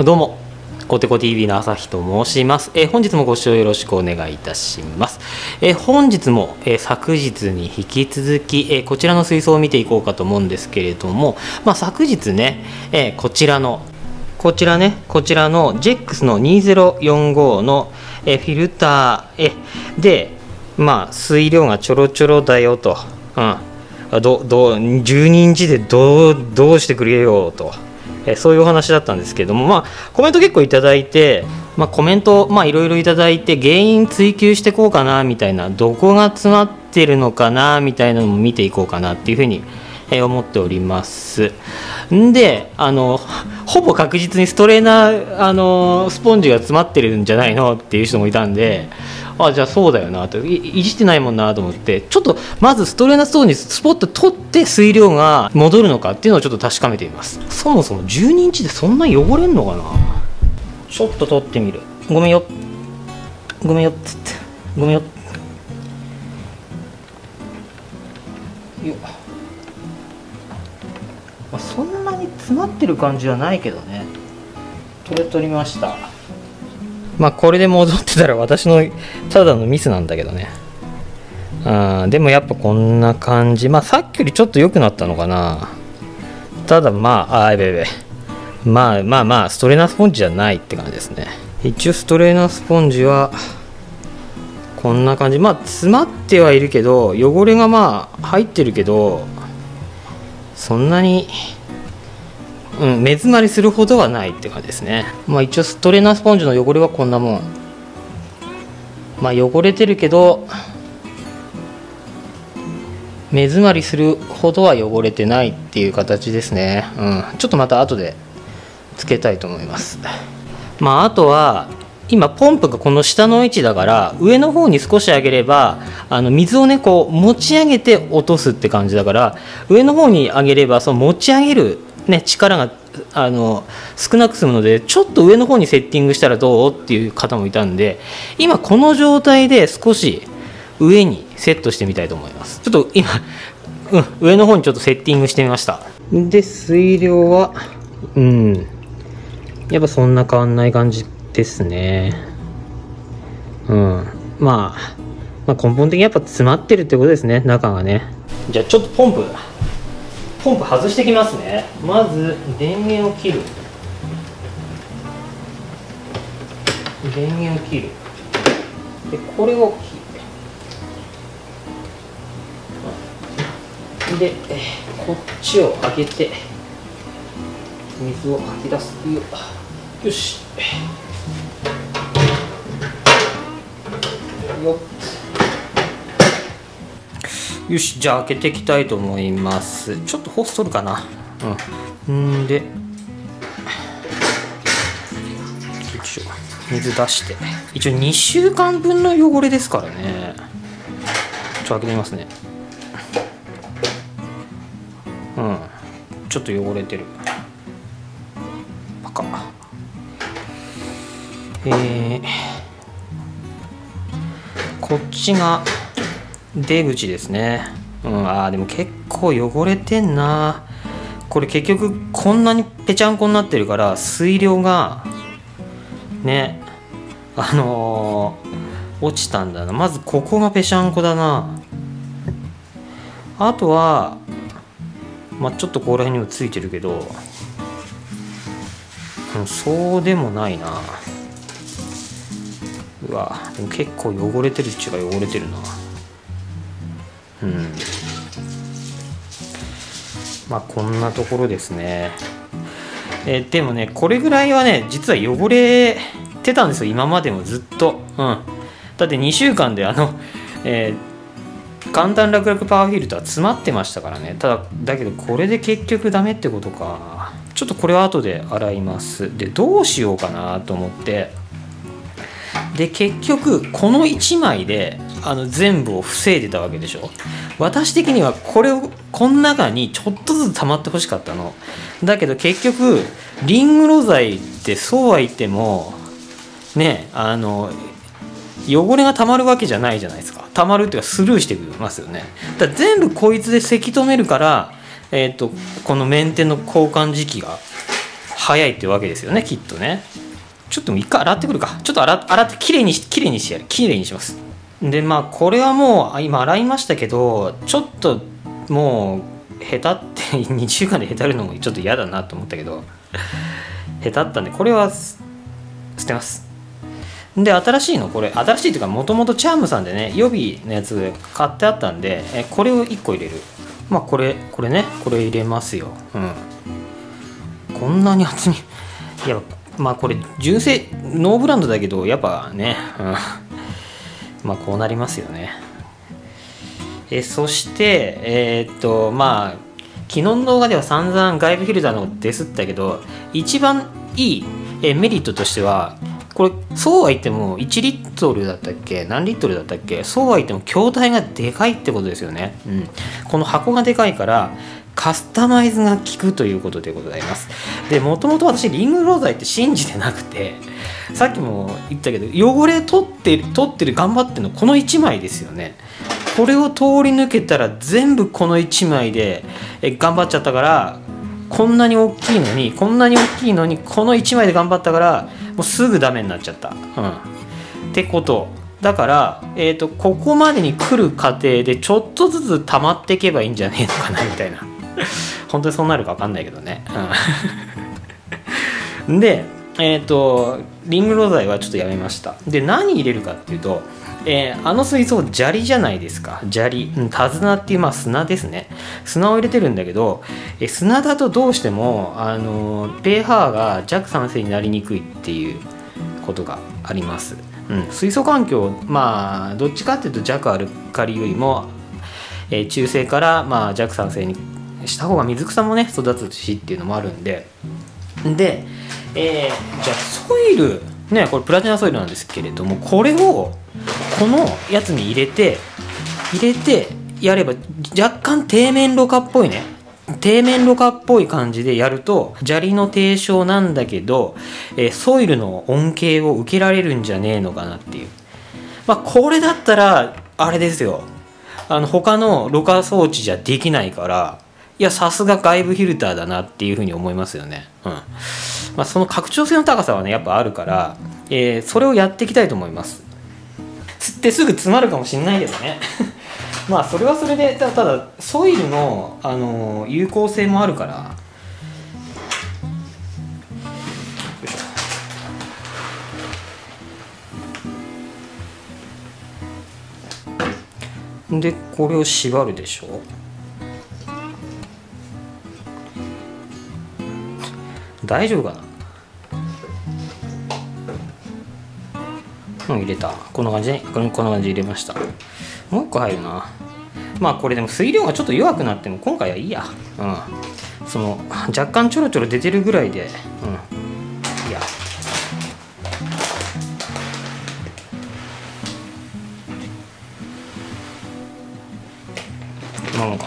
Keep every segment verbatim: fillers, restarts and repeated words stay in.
どうも、コテコ ティーブイ の朝日と申します。えー、本日もご視聴よろしくお願いいたします。えー、本日も、えー、昨日に引き続き、えー、こちらの水槽を見ていこうかと思うんですけれども、まあ、昨日ね、えー、こちらのこちらね、こちらの ジェックス のにせんよんじゅうごの、えー、フィルター、えー、で、まあ、水量がちょろちょろだよと、うん、どどじゅうにんちでどうどうしてくれよと。えそういうお話だったんですけども、まあ、コメント結構いただいて、まあ、コメントいろいろいただいて原因追求していこうかなみたいな、どこが詰まってるのかなみたいなのも見ていこうかなっていうふうに思っております。んであのほぼ確実にストレーナーあのスポンジが詰まってるんじゃないのっていう人もいたんで、あじゃあそうだよなと い, いじってないもんなと思って、ちょっとまずストレーナーストーンにスポッと取って水量が戻るのかっていうのをちょっと確かめてみます。そもそもじゅうにんちでそんな汚れんのかな。ちょっと取ってみる。ごめんよごめんよっつってごめんよよっ、まあ、そんなに詰まってる感じはないけどね。これ取りました。まあこれで戻ってたら私のただのミスなんだけどね。あでもやっぱこんな感じ。まあさっきよりちょっと良くなったのかな。ただまああやべやべまあまあまあストレーナースポンジじゃないって感じですね。一応ストレーナースポンジはこんな感じ。まあ詰まってはいるけど汚れがまあ入ってるけどそんなにうん、目詰まりするほどはないって感じですね。まあ一応ストレーナースポンジの汚れはこんなもん。まあ汚れてるけど目詰まりするほどは汚れてないっていう形ですね。うん、ちょっとまた後でつけたいと思います。まああとは今ポンプがこの下の位置だから上の方に少し上げればあの水をねこう持ち上げて落とすって感じだから、上の方に上げればその持ち上げるね、力があの少なく済むので、ちょっと上の方にセッティングしたらどうっていう方もいたんで、今この状態で少し上にセットしてみたいと思います。ちょっと今、うん、上の方にちょっとセッティングしてみました。で水量はうんやっぱそんな変わんない感じですね。うん、まあ、まあ根本的にやっぱ詰まってるってことですね、中がね。じゃあちょっとポンプポンプ外してきますね。まず電源を切る電源を切るでこれを切るでこっちを開けて水を吐き出すよ。よしよっよし、じゃあ開けていきたいと思います。ちょっとホース取るかな。うんんで水出して、一応にしゅうかんぶんの汚れですからね。ちょっと開けてみますね。うんちょっと汚れてる。パカえー、こっちが出口ですね。うん、あーでも結構汚れてんな。これ結局こんなにぺちゃんこになってるから水量がねあのー、落ちたんだな。まずここがぺしゃんこだな。あとはまあちょっとここら辺にもついてるけど、うん、そうでもないな。うわでも結構汚れてるっちゅうか汚れてるな。うん、まあこんなところですね。えー、でもねこれぐらいはね実は汚れてたんですよ、今までもずっと。うん、だってにしゅうかんであの、えー、簡単楽々パワーフィルター詰まってましたからね。ただだけどこれで結局ダメってことか。ちょっとこれは後で洗います。でどうしようかなと思って、で結局このいちまいであの全部を防いでたわけでしょ。私的にはこれをこの中にちょっとずつ溜まってほしかったのだけど、結局リングロ剤ってそうは言ってもねあの汚れが溜まるわけじゃないじゃないですか。溜まるっていうかスルーしてますよね。だから全部こいつでせき止めるから、えー、とこのメンテの交換時期が早いってわけですよね、きっとね。ちょっと一回洗ってくるか。ちょっと洗洗ってきれいにしきれいにしてやる。きれいにします。でまあこれはもう今洗いましたけど、ちょっともうへたってにしゅうかんでへたるのもちょっと嫌だなと思ったけど、へたったんでこれは捨てます。で新しいの、これ新しいというかもともとチャームさんでね予備のやつ買ってあったんで、えこれをいっこ入れる。まあこれこれねこれ入れますよ。うん、こんなに厚み、いやまあこれ純正ノーブランドだけどやっぱね、うん、まあこうなりますよね。えそしてえー、っとまあ昨日の動画では散々外部フィルターのディスったけど、一番いいえメリットとしては、これそうは言ってもいちリットルだったっけ何リットルだったっけ、そうは言っても筐体がでかいってことですよね。うん、この箱がでかいからカスタマイズが効くということでございます。でもともと私リングロ材って信じてなくて、さっきも言ったけど汚れ取ってる取ってる頑張ってるのこのいちまいですよね。これを通り抜けたら全部このいちまいでえ頑張っちゃったから、こんなに大きいのにこんなに大きいのにこのいちまいで頑張ったからもうすぐダメになっちゃった、うん、ってことだから、えーと、ここまでに来る過程でちょっとずつ溜まっていけばいいんじゃねえのかなみたいな本当にそうなるか分かんないけどね、うん、でえっ、ー、とリングロ材はちょっとやめました。で何入れるかっていうと、えー、あの水槽砂利じゃないですか。砂利、うん、手綱っていう、まあ、砂ですね。砂を入れてるんだけど、え砂だとどうしてもあの pH が弱酸性になりにくいっていうことがあります。うん、水槽環境、まあどっちかっていうと弱アルカリよりも、えー、中性から、まあ、弱酸性にした方が水草もね育つしっていうのもあるんで、で、えー、じゃあソイルね、これプラチナソイルなんですけれども、これをこのやつに入れて入れてやれば若干底面ろ過っぽいね底面ろ過っぽい感じでやると砂利の低床なんだけど、えー、ソイルの恩恵を受けられるんじゃねえのかなっていう。まあこれだったらあれですよ、あの他のろ過装置じゃできないから、いやさすが外部フィルターだなっていうふうに思いますよね。うん、まあ、その拡張性の高さはねやっぱあるから、えー、それをやっていきたいと思います。釣ってすぐ詰まるかもしれないけどねまあそれはそれで、ただただソイルの、あのー、有効性もあるから、よいしょ。でこれを縛るでしょ。大丈夫かな。うん、入れた。こんな感じでこんな感じで入れました。もう一個入るな。まあこれでも水量がちょっと弱くなっても今回はいいや。うん、その若干ちょろちょろ出てるぐらいで、うん、いやまあなんか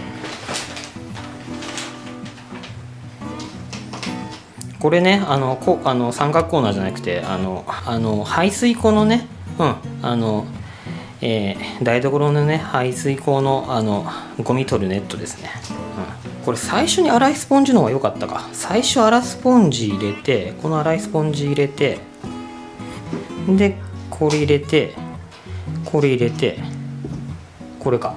これね、あのこあの三角コーナーじゃなくて、あのあの排水溝のね、うんあのえー、台所のね排水溝のあのゴミ取るネットですね。うん、これ最初に粗いスポンジの方が良かったか。最初粗スポンジ入れて、この粗いスポンジ入れて、でこれ入れて、これ入れて、これか。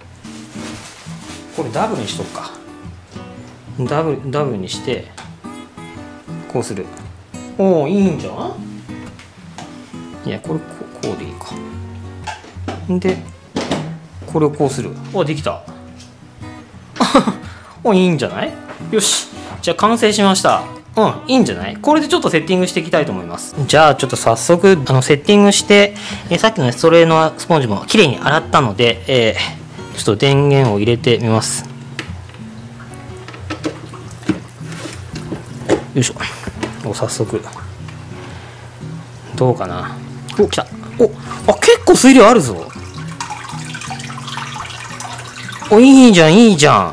これダブルにしとくか。ダブルダブルにして。こうする。おお、いいんじゃん。いやこれこう、こうでいいか。でこれをこうする。お、できたお、いいんじゃない。よし、じゃあ完成しました。うん、いいんじゃない。これでちょっとセッティングしていきたいと思います。じゃあちょっと早速あのセッティングして、えー、さっきのストレーのスポンジもきれいに洗ったので、えー、ちょっと電源を入れてみます。よいしょ。お、早速どうかな。お、来た。お、あ、結構水量あるぞ。お、いいじゃんいいじゃん。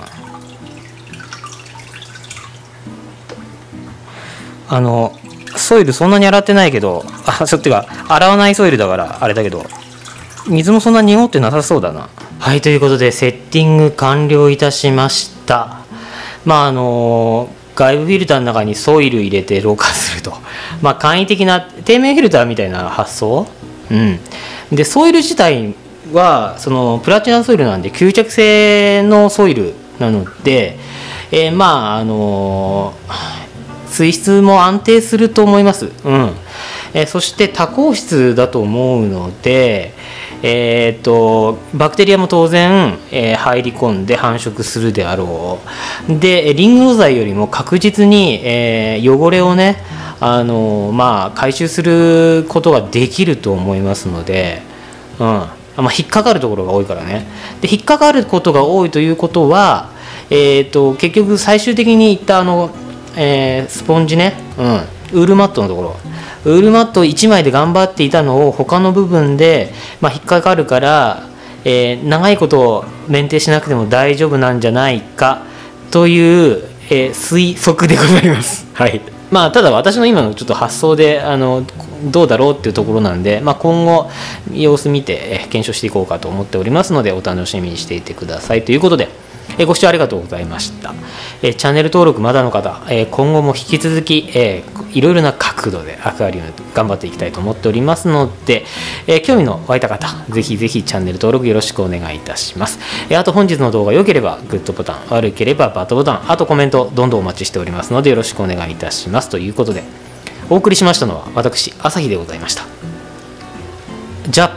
あのソイルそんなに洗ってないけど、あ、そうってか洗わないソイルだからあれだけど、水もそんな濁ってなさそうだな。はい、ということでセッティング完了いたしました。まああの外部フィルターの中にソイル入れてろ過すると、まあ、簡易的な底面フィルターみたいな発想、うん、でソイル自体はそのプラチナソイルなんで吸着性のソイルなので、えー、まああのー、水質も安定すると思います、うんえー、そして多孔質だと思うので、えー、とバクテリアも当然、えー、入り込んで繁殖するであろう。でリンゴ剤よりも確実に、えー、汚れをね、あのーまあ、回収することができると思いますので、うんまあ、引っかかるところが多いからね。で引っかかることが多いということは、えー、と結局最終的にいったあの、えー、スポンジね、うん、ウールマットのところ、ウールマットいちまいで頑張っていたのを他の部分で、まあ、引っかかるから、えー、長いことメンテしなくても大丈夫なんじゃないかという、えー、推測でございます。はい。まあ、ただ私の今のちょっと発想であのどうだろうっていうところなんで、まあ、今後様子見て検証していこうかと思っておりますので、お楽しみにしていてくださいということで、えご視聴ありがとうございました。えチャンネル登録まだの方、え今後も引き続き、えいろいろな角度でアクアリウム頑張っていきたいと思っておりますので、え興味の湧いた方ぜひぜひチャンネル登録よろしくお願いいたします。えあと本日の動画良ければグッドボタン、悪ければバッドボタン、あとコメントどんどんお待ちしておりますのでよろしくお願いいたしますということで、お送りしましたのは私朝日でございました。じゃ